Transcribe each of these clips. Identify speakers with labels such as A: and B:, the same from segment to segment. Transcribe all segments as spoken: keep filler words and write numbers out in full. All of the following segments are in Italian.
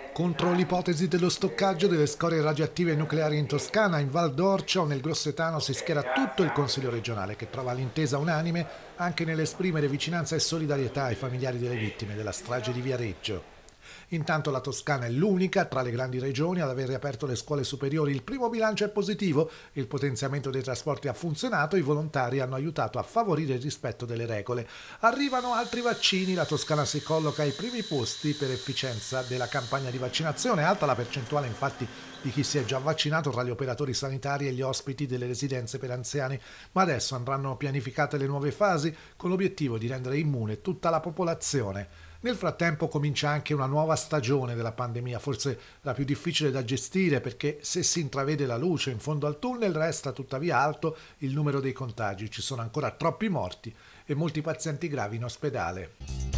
A: Contro l'ipotesi dello stoccaggio delle scorie radioattive nucleari in Toscana, in Val d'Orcia o nel Grossetano si schiera tutto il Consiglio regionale, che trova l'intesa unanime anche nell'esprimere vicinanza e solidarietà ai familiari delle vittime della strage di Viareggio. Intanto la Toscana è l'unica tra le grandi regioni ad aver riaperto le scuole superiori. Il primo bilancio è positivo, il potenziamento dei trasporti ha funzionato, i volontari hanno aiutato a favorire il rispetto delle regole. Arrivano altri vaccini, la Toscana si colloca ai primi posti per efficienza della campagna di vaccinazione, alta la percentuale infatti di chi si è già vaccinato tra gli operatori sanitari e gli ospiti delle residenze per anziani, ma adesso andranno pianificate le nuove fasi con l'obiettivo di rendere immune tutta la popolazione. Nel frattempo comincia anche una nuova stagione della pandemia, forse la più difficile da gestire perché se si intravede la luce in fondo al tunnel resta tuttavia alto il numero dei contagi, ci sono ancora troppi morti e molti pazienti gravi in ospedale.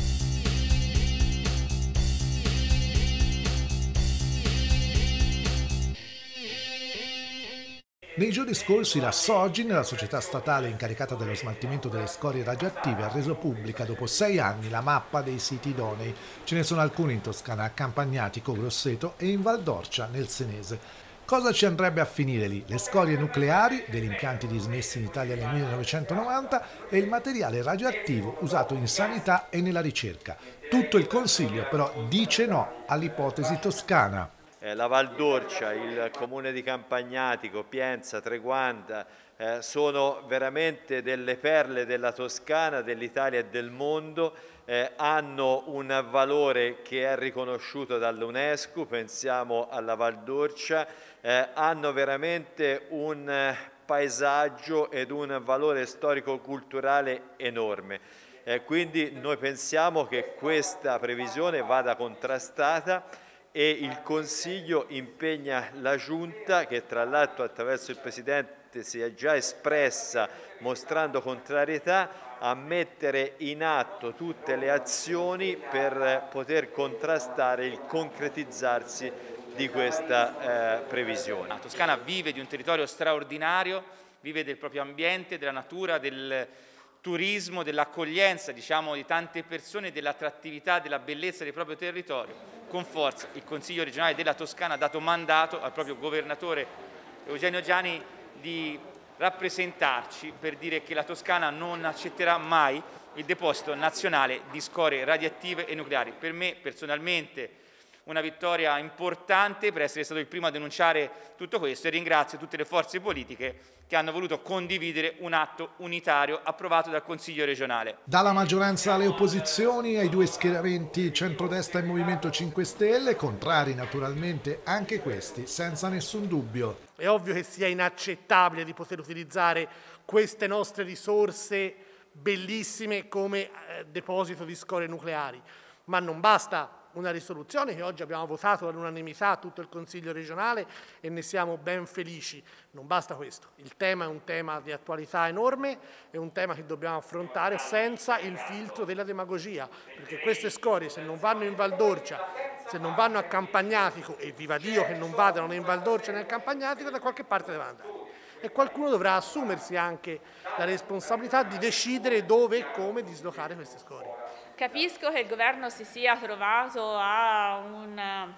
A: Nei giorni scorsi la Sogin, la società statale incaricata dello smaltimento delle scorie radioattive, ha reso pubblica dopo sei anni la mappa dei siti idonei. Ce ne sono alcuni in Toscana, a Campagnatico, Grosseto e in Val d'Orcia, nel Senese. Cosa ci andrebbe a finire lì? Le scorie nucleari degli impianti dismessi in Italia nel millenovecentonovanta e il materiale radioattivo usato in sanità e nella ricerca. Tutto il Consiglio però dice no all'ipotesi toscana.
B: La Val d'Orcia, il comune di Campagnatico, Pienza, Treguanda eh, sono veramente delle perle della Toscana, dell'Italia e del mondo, eh, hanno un valore che è riconosciuto dall'UNESCO, pensiamo alla Val d'Orcia, eh, hanno veramente un paesaggio ed un valore storico-culturale enorme. Eh, quindi noi pensiamo che questa previsione vada contrastata e il Consiglio impegna la Giunta, che tra l'altro attraverso il Presidente si è già espressa mostrando contrarietà, a mettere in atto tutte le azioni per poter contrastare il concretizzarsi di questa eh, previsione.
C: La Toscana vive di un territorio straordinario, vive del proprio ambiente, della natura, del turismo, dell'accoglienza, diciamo, di tante persone, dell'attrattività, della bellezza del proprio territorio. Con forza il Consiglio regionale della Toscana ha dato mandato al proprio governatore Eugenio Giani di rappresentarci per dire che la Toscana non accetterà mai il deposito nazionale di scorie radioattive e nucleari. Per me personalmente una vittoria importante per essere stato il primo a denunciare tutto questo e ringrazio tutte le forze politiche che hanno voluto condividere un atto unitario approvato dal Consiglio regionale.
A: Dalla maggioranza alle opposizioni, ai due schieramenti centrodestra e Movimento cinque Stelle, contrari naturalmente anche questi, senza nessun dubbio.
D: È ovvio che sia inaccettabile di poter utilizzare queste nostre risorse bellissime come eh, deposito di scorie nucleari, ma non basta una risoluzione che oggi abbiamo votato all'unanimità a tutto il Consiglio regionale e ne siamo ben felici. Non basta questo. Il tema è un tema di attualità enorme, è un tema che dobbiamo affrontare senza il filtro della demagogia, perché queste scorie se non vanno in Val d'Orcia, se non vanno a Campagnatico, e viva Dio che non vadano né in Val d'Orcia né a Campagnatico, da qualche parte devono andare. E qualcuno dovrà assumersi anche la responsabilità di decidere dove e come dislocare queste scorie.
E: Capisco che il governo si sia trovato a una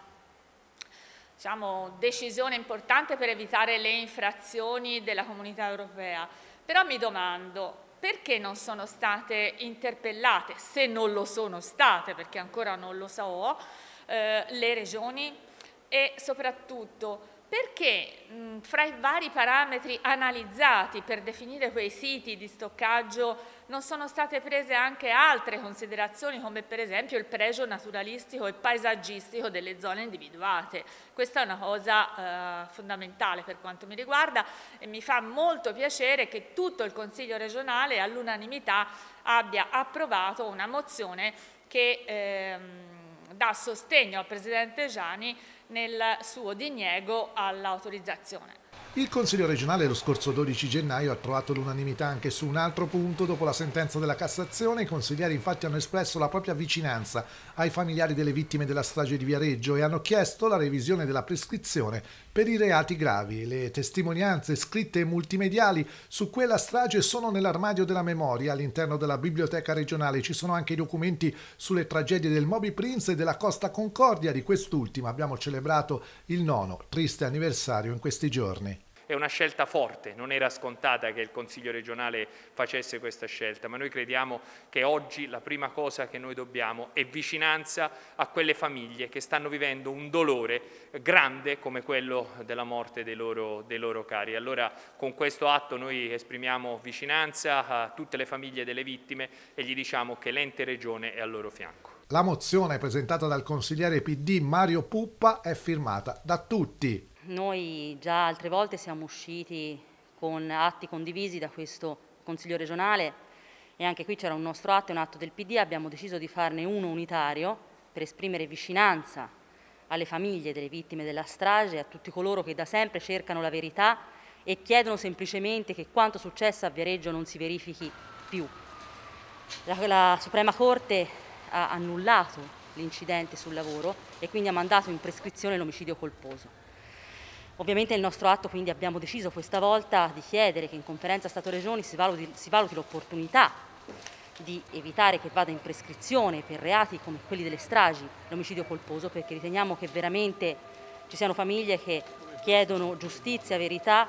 E: diciamo, decisione importante per evitare le infrazioni della Comunità Europea, però mi domando perché non sono state interpellate, se non lo sono state, perché ancora non lo so, eh, le regioni e soprattutto perché mh, fra i vari parametri analizzati per definire quei siti di stoccaggio non sono state prese anche altre considerazioni come per esempio il pregio naturalistico e paesaggistico delle zone individuate. Questa è una cosa eh, fondamentale per quanto mi riguarda e mi fa molto piacere che tutto il Consiglio regionale all'unanimità abbia approvato una mozione che ehm, dà sostegno al Presidente Giani nel suo diniego all'autorizzazione.
A: Il Consiglio regionale lo scorso dodici gennaio ha trovato l'unanimità anche su un altro punto. Dopo la sentenza della Cassazione, i consiglieri infatti hanno espresso la propria vicinanza ai familiari delle vittime della strage di Viareggio e hanno chiesto la revisione della prescrizione per i reati gravi. Le testimonianze scritte e multimediali su quella strage sono nell'armadio della memoria all'interno della biblioteca regionale. Ci sono anche i documenti sulle tragedie del Moby Prince e della Costa Concordia. Di quest'ultima abbiamo celebrato il nono triste anniversario in questi giorni.
C: È una scelta forte, non era scontata che il Consiglio regionale facesse questa scelta, ma noi crediamo che oggi la prima cosa che noi dobbiamo è vicinanza a quelle famiglie che stanno vivendo un dolore grande come quello della morte dei loro, dei loro cari. Allora con questo atto noi esprimiamo vicinanza a tutte le famiglie delle vittime e gli diciamo che l'ente regione è al loro fianco.
A: La mozione presentata dal consigliere P D Mario Puppa è firmata da tutti.
F: Noi già altre volte siamo usciti con atti condivisi da questo Consiglio regionale e anche qui c'era un nostro atto, un atto del P D, abbiamo deciso di farne uno unitario per esprimere vicinanza alle famiglie delle vittime della strage, a tutti coloro che da sempre cercano la verità e chiedono semplicemente che quanto successo a Viareggio non si verifichi più. La, la Suprema Corte ha annullato l'incidente sul lavoro e quindi ha mandato in prescrizione l'omicidio colposo. Ovviamente il nostro atto, quindi abbiamo deciso questa volta di chiedere che in conferenza Stato-Regioni si valuti, si valuti l'opportunità di evitare che vada in prescrizione per reati come quelli delle stragi l'omicidio colposo, perché riteniamo che veramente ci siano famiglie che chiedono giustizia, verità.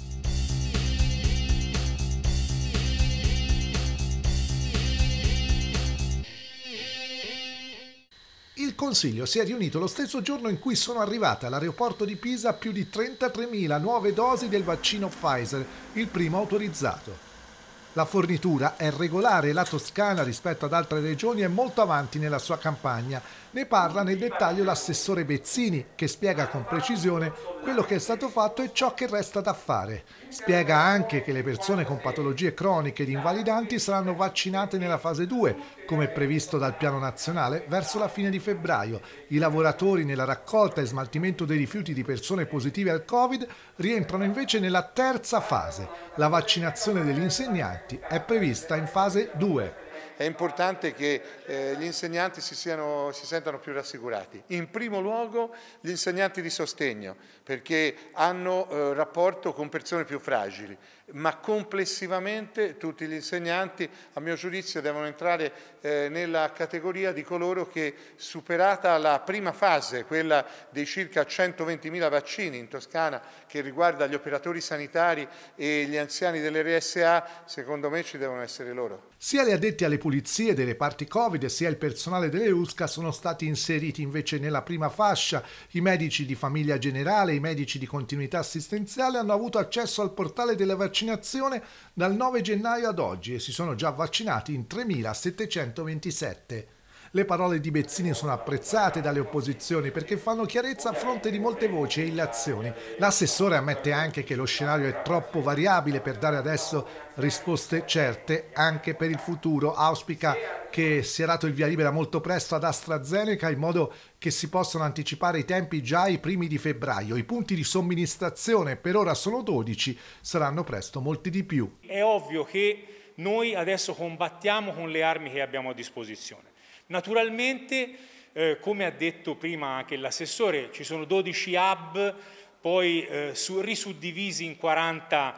A: Il Consiglio si è riunito lo stesso giorno in cui sono arrivate all'aeroporto di Pisa più di trentatremila nuove dosi del vaccino Pfizer, il primo autorizzato. La fornitura è regolare e la Toscana, rispetto ad altre regioni, è molto avanti nella sua campagna. Ne parla nel dettaglio l'assessore Bezzini, che spiega con precisione quello che è stato fatto e ciò che resta da fare. Spiega anche che le persone con patologie croniche ed invalidanti saranno vaccinate nella fase due, come previsto dal piano nazionale, verso la fine di febbraio. I lavoratori nella raccolta e smaltimento dei rifiuti di persone positive al Covid rientrano invece nella terza fase. La vaccinazione degli insegnanti è prevista in fase due.
G: È importante che eh, gli insegnanti si, siano, si sentano più rassicurati. In primo luogo gli insegnanti di sostegno, perché hanno eh, rapporto con persone più fragili, ma complessivamente tutti gli insegnanti, a mio giudizio, devono entrare eh, nella categoria di coloro che, superata la prima fase, quella dei circa centoventimila vaccini in Toscana che riguarda gli operatori sanitari e gli anziani dell'R S A, secondo me ci devono essere loro.
A: Sia gli addetti alle pulizie dei reparti Covid sia il personale delle U S C A sono stati inseriti invece nella prima fascia. I medici di famiglia generale e i medici di continuità assistenziale hanno avuto accesso al portale della vaccinazione dal nove gennaio ad oggi e si sono già vaccinati in tremilasettecentoventisette. Le parole di Bezzini sono apprezzate dalle opposizioni perché fanno chiarezza a fronte di molte voci e illazioni. L'assessore ammette anche che lo scenario è troppo variabile per dare adesso risposte certe anche per il futuro. Auspica che sia dato il via libera molto presto ad AstraZeneca in modo che si possano anticipare i tempi già ai primi di febbraio. I punti di somministrazione per ora sono dodici, saranno presto molti di più.
H: È ovvio che noi adesso combattiamo con le armi che abbiamo a disposizione. Naturalmente, eh, come ha detto prima anche l'assessore, ci sono dodici hub, poi eh, su, risuddivisi in quaranta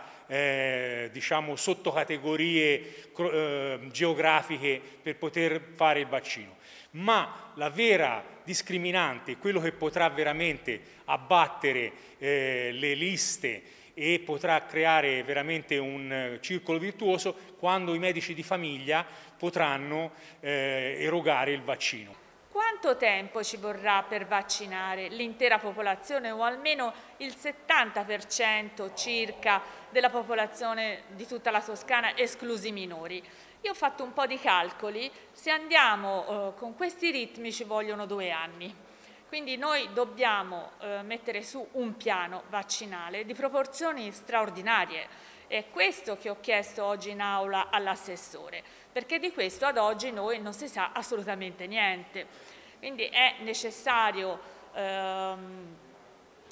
H: eh, diciamo, sottocategorie eh, geografiche per poter fare il vaccino. Ma la vera discriminante, quello che potrà veramente abbattere eh, le liste e potrà creare veramente un circolo virtuoso quando i medici di famiglia potranno eh, erogare il vaccino.
E: Quanto tempo ci vorrà per vaccinare l'intera popolazione o almeno il settanta per cento circa della popolazione di tutta la Toscana, esclusi i minori? Io ho fatto un po' di calcoli, se andiamo eh, con questi ritmi ci vogliono due anni. Quindi noi dobbiamo eh, mettere su un piano vaccinale di proporzioni straordinarie. È questo che ho chiesto oggi in aula all'assessore, perché di questo ad oggi noi non si sa assolutamente niente. Quindi è necessario ehm,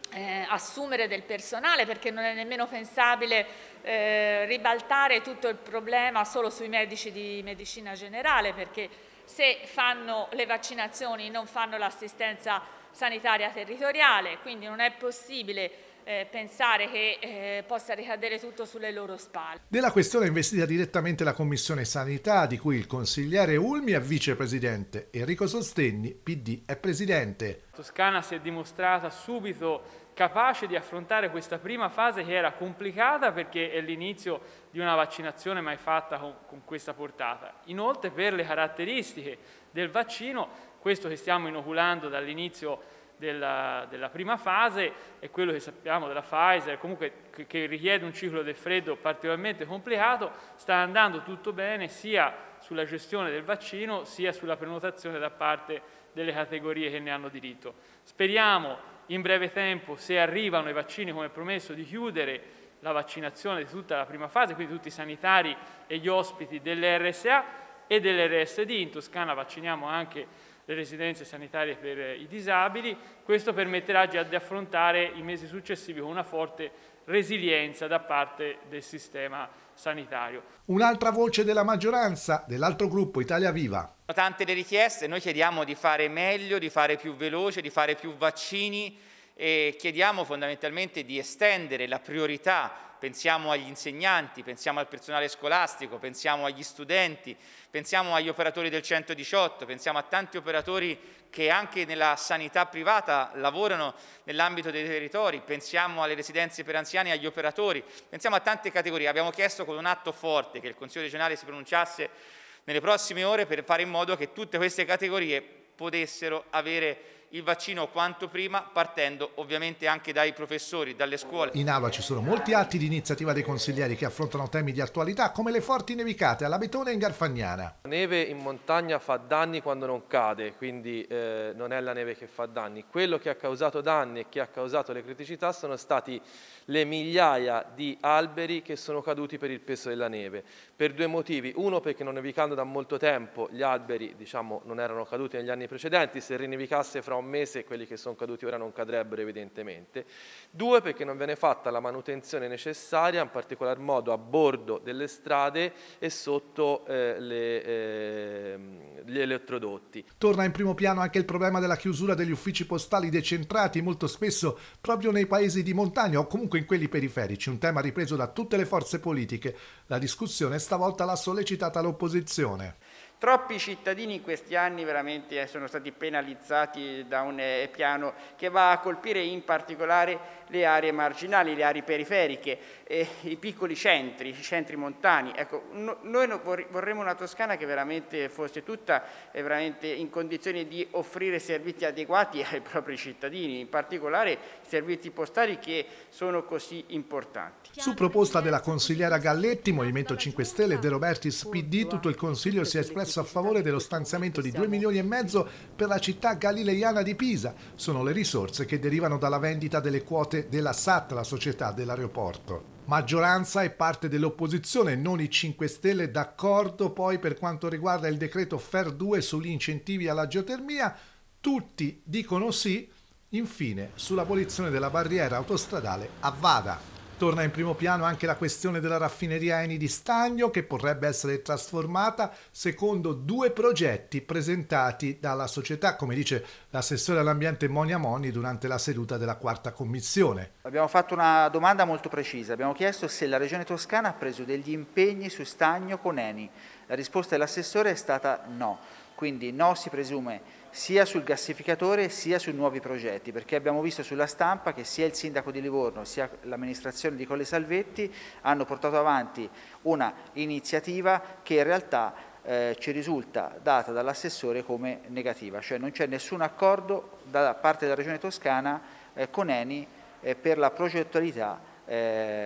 E: eh, assumere del personale, perché non è nemmeno pensabile eh, ribaltare tutto il problema solo sui medici di medicina generale, perché se fanno le vaccinazioni non fanno l'assistenza sanitaria territoriale, quindi non è possibile eh, pensare che eh, possa ricadere tutto sulle loro spalle.
A: Della questione è investita direttamente la Commissione Sanità, di cui il consigliere Ulmi è vicepresidente, Enrico Sostegni, P D, è presidente.
C: Toscana si è dimostrata subito capace di affrontare questa prima fase che era complicata perché è l'inizio di una vaccinazione mai fatta con, con questa portata. Inoltre, per le caratteristiche del vaccino, questo che stiamo inoculando dall'inizio della, della prima fase è quello che sappiamo della Pfizer, comunque che, che richiede un ciclo del freddo particolarmente complicato, sta andando tutto bene sia sulla gestione del vaccino sia sulla prenotazione da parte delle categorie che ne hanno diritto. Speriamo in breve tempo, se arrivano i vaccini come promesso, di chiudere la vaccinazione di tutta la prima fase, quindi tutti i sanitari e gli ospiti delle R S A e delle R S D. In Toscana vacciniamo anche le residenze sanitarie per i disabili. Questo permetterà già di affrontare i mesi successivi con una forte resilienza da parte del sistema sanitario.
A: Un'altra voce della maggioranza, dell'altro gruppo, Italia Viva.
C: Tante le richieste, noi chiediamo di fare meglio, di fare più veloce, di fare più vaccini e chiediamo fondamentalmente di estendere la priorità. Pensiamo agli insegnanti, pensiamo al personale scolastico, pensiamo agli studenti, pensiamo agli operatori del centodiciotto, pensiamo a tanti operatori che anche nella sanità privata lavorano nell'ambito dei territori, pensiamo alle residenze per anziani, agli operatori, pensiamo a tante categorie. Abbiamo chiesto con un atto forte che il Consiglio regionale si pronunciasse nelle prossime ore per fare in modo che tutte queste categorie potessero avere il vaccino quanto prima, partendo ovviamente anche dai professori, dalle scuole.
A: In aula ci sono molti atti di iniziativa dei consiglieri che affrontano temi di attualità, come le forti nevicate alla Betone e in Garfagnana.
I: La neve in montagna fa danni quando non cade, quindi eh, non è la neve che fa danni. Quello che ha causato danni e che ha causato le criticità sono stati le migliaia di alberi che sono caduti per il peso della neve, per due motivi. Uno, perché non nevicando da molto tempo gli alberi diciamo, non erano caduti negli anni precedenti, se rinevicasse fra un mese quelli che sono caduti ora non cadrebbero evidentemente. Due, perché non viene fatta la manutenzione necessaria, in particolar modo a bordo delle strade e sotto eh, le, eh, gli elettrodotti.
A: Torna in primo piano anche il problema della chiusura degli uffici postali decentrati, molto spesso proprio nei paesi di montagna o comunque in quelli periferici, un tema ripreso da tutte le forze politiche. La discussione stavolta l'ha sollecitata l'opposizione.
J: Troppi cittadini in questi anni veramente sono stati penalizzati da un eh, piano che va a colpire in particolare le aree marginali, le aree periferiche, eh, i piccoli centri, i centri montani. Ecco, no, noi no, vorremmo una Toscana che veramente fosse tutta eh, veramente in condizioni di offrire servizi adeguati ai propri cittadini, in particolare i servizi postali che sono così importanti.
A: Su proposta della consigliera Galletti, Movimento cinque Stelle e De Robertis P D, tutto il Consiglio si è espresso a favore dello stanziamento di due milioni e mezzo per la città galileiana di Pisa. Sono le risorse che derivano dalla vendita delle quote della S A T, la società dell'aeroporto. Maggioranza e parte dell'opposizione, non i cinque Stelle, d'accordo poi per quanto riguarda il decreto F E R due sugli incentivi alla geotermia. Tutti dicono sì, infine, sull'abolizione della barriera autostradale a Vada. Torna in primo piano anche la questione della raffineria Eni di Stagno, che potrebbe essere trasformata secondo due progetti presentati dalla società, come dice l'assessore all'ambiente Monia Monni durante la seduta della quarta commissione.
K: Abbiamo fatto una domanda molto precisa, abbiamo chiesto se la Regione Toscana ha preso degli impegni su Stagno con Eni. La risposta dell'assessore è stata no, quindi no si presume sia sul gassificatore sia sui nuovi progetti, perché abbiamo visto sulla stampa che sia il sindaco di Livorno sia l'amministrazione di Colle Salvetti hanno portato avanti una iniziativa che in realtà eh, ci risulta data dall'assessore come negativa, cioè non c'è nessun accordo da parte della Regione Toscana eh, con Eni eh, per la progettualità eh,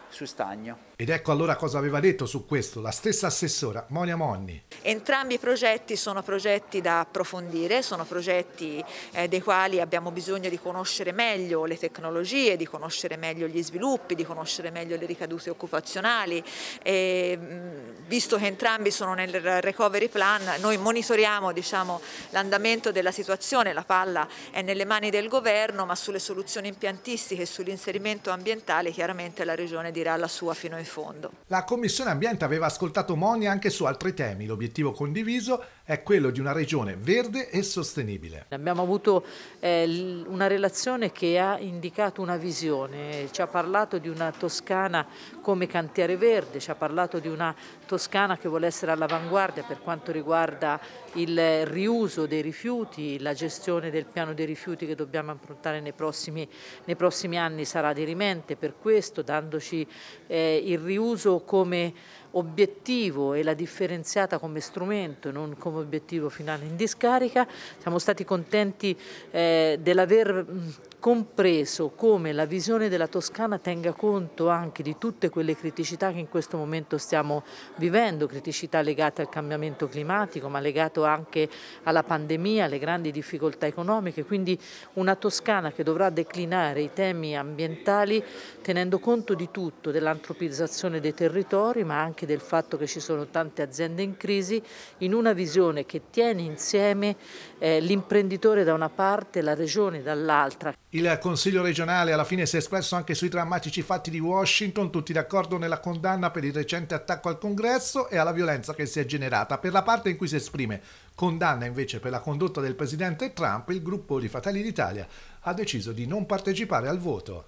K: su Stagno.
A: Ed ecco allora cosa aveva detto su questo la stessa assessora Monia Monni.
L: Entrambi i progetti sono progetti da approfondire, sono progetti eh, dei quali abbiamo bisogno di conoscere meglio le tecnologie, di conoscere meglio gli sviluppi, di conoscere meglio le ricadute occupazionali. E, mh, visto che entrambi sono nel recovery plan, noi monitoriamo diciamo, l'andamento della situazione, la palla è nelle mani del governo, ma sulle soluzioni impiantistiche e sull'inserimento ambientale chiaramente la Regione dirà la sua fino in fondo.
A: La Commissione Ambiente aveva ascoltato Monia anche su altri temi. L'obiettivo condiviso è quello di una regione verde e sostenibile.
M: Abbiamo avuto eh, una relazione che ha indicato una visione, ci ha parlato di una Toscana come cantiere verde, ci ha parlato di una Toscana che vuole essere all'avanguardia per quanto riguarda il riuso dei rifiuti, la gestione del piano dei rifiuti che dobbiamo affrontare nei prossimi, nei prossimi anni sarà dirimente per questo, dandoci eh, il riuso come obiettivo e la differenziata come strumento, non come obiettivo finale in discarica. Siamo stati contenti eh, dell'aver compreso come la visione della Toscana tenga conto anche di tutte quelle criticità che in questo momento stiamo vivendo, criticità legate al cambiamento climatico, ma legato anche alla pandemia, alle grandi difficoltà economiche, quindi una Toscana che dovrà declinare i temi ambientali tenendo conto di tutto, dell'antropizzazione dei territori, ma anche del fatto che ci sono tante aziende in crisi, in una visione che tiene insieme eh, l'imprenditore da una parte e la regione dall'altra.
A: Il Consiglio regionale alla fine si è espresso anche sui drammatici fatti di Washington, tutti d'accordo nella condanna per il recente attacco al Congresso e alla violenza che si è generata. Per la parte in cui si esprime condanna invece per la condotta del presidente Trump, il gruppo di Fratelli d'Italia ha deciso di non partecipare al voto.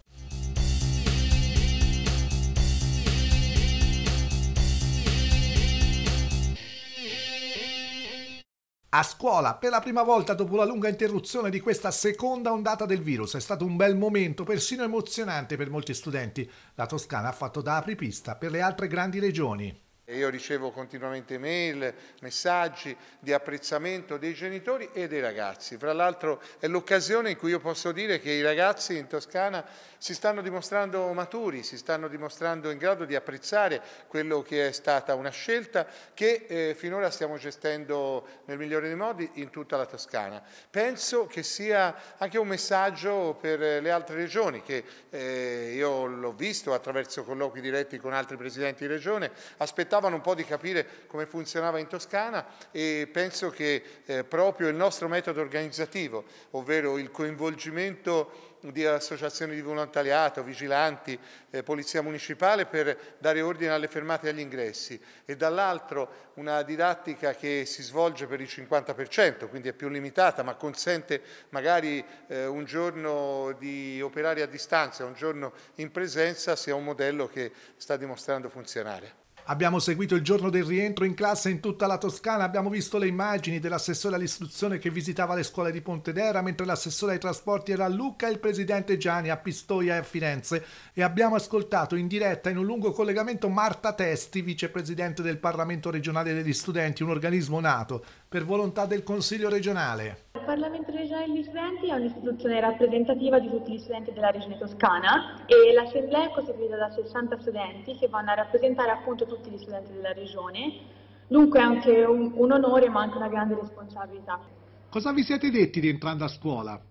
A: A scuola, per la prima volta dopo la lunga interruzione di questa seconda ondata del virus, è stato un bel momento, persino emozionante per molti studenti. La Toscana ha fatto da apripista per le altre grandi regioni.
G: Io ricevo continuamente mail, messaggi di apprezzamento dei genitori e dei ragazzi. Fra l'altro è l'occasione in cui io posso dire che i ragazzi in Toscana si stanno dimostrando maturi, si stanno dimostrando in grado di apprezzare quello che è stata una scelta che eh, finora stiamo gestendo nel migliore dei modi in tutta la Toscana. Penso che sia anche un messaggio per le altre regioni che eh, io l'ho visto attraverso colloqui diretti con altri presidenti di regione, aspettavano un po' di capire come funzionava in Toscana e penso che eh, proprio il nostro metodo organizzativo, ovvero il coinvolgimento di associazioni di volontariato, vigilanti, eh, polizia municipale per dare ordine alle fermate e agli ingressi e dall'altro una didattica che si svolge per il cinquanta per cento, quindi è più limitata ma consente magari eh, un giorno di operare a distanza, un giorno in presenza, sia un modello che sta dimostrando funzionare.
A: Abbiamo seguito il giorno del rientro in classe in tutta la Toscana, abbiamo visto le immagini dell'assessore all'istruzione che visitava le scuole di Pontedera, mentre l'assessore ai trasporti era a Lucca e il presidente Gianni a Pistoia e a Firenze, e abbiamo ascoltato in diretta in un lungo collegamento Marta Testi, vicepresidente del Parlamento regionale degli studenti, un organismo nato per volontà del Consiglio regionale.
N: Il Parlamento regionale degli studenti è un'istituzione rappresentativa di tutti gli studenti della regione toscana e l'assemblea è costituita da sessanta studenti che vanno a rappresentare appunto tutti gli studenti della regione, dunque è anche un, un onore ma anche una grande responsabilità.
A: Cosa vi siete detti rientrando a scuola?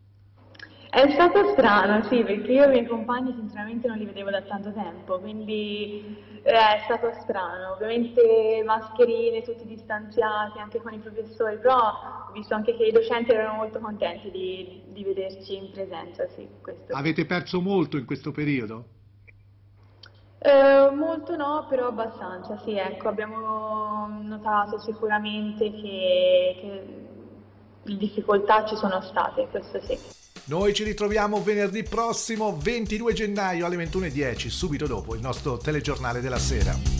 N: È stato strano, sì, perché io e i miei compagni sinceramente non li vedevo da tanto tempo, quindi è stato strano. Ovviamente mascherine, tutti distanziati, anche con i professori, però ho visto anche che i docenti erano molto contenti di, di vederci in presenza, sì. Questo.
A: Avete perso molto in questo periodo?
N: Eh, molto no, però abbastanza, sì, ecco, abbiamo notato sicuramente che, che le difficoltà ci sono state, questo sì.
A: Noi ci ritroviamo venerdì prossimo ventidue gennaio alle ventuno e dieci, subito dopo il nostro telegiornale della sera.